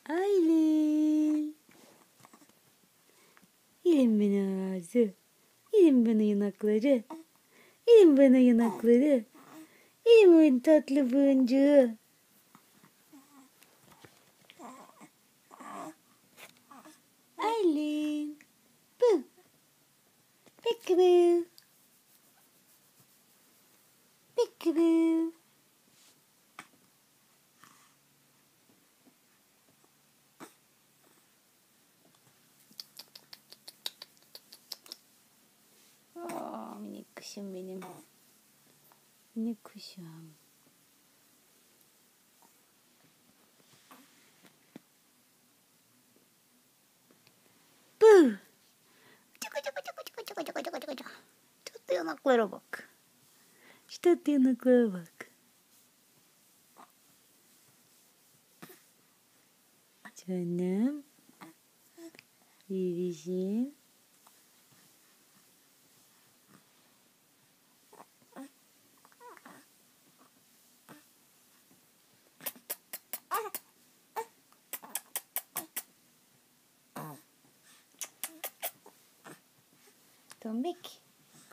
Aylin. Yerim bana ağzı. Yerim bana yanakları. Yerim bana yanakları. Yerim bana tatlı boncuğu. Aylin. Bu. Peekaboo. Peekaboo. Minik kuşum benim. Minik kuşum. Bu. Tatlı yanaklara bak. Şu tatlı yanaklara bak. Canım. Bebişim. Tombik.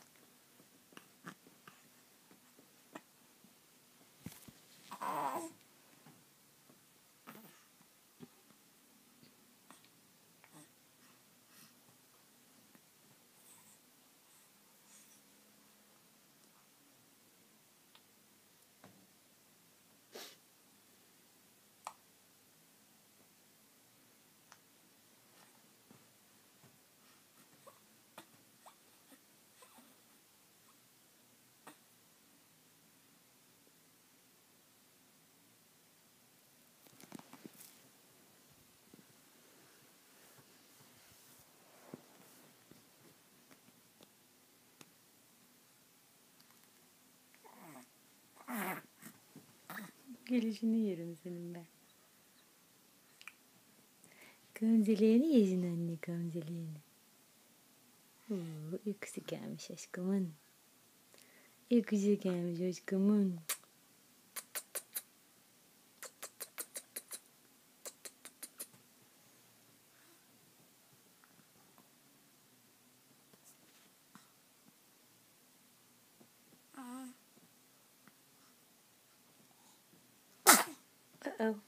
Gülüşünü yerim senin ben. Gamzelerini yesin anne, gamzelerini. Uykusu gelmiş aşkımın. Uykusu gelmiş aşkımın. Uh-oh.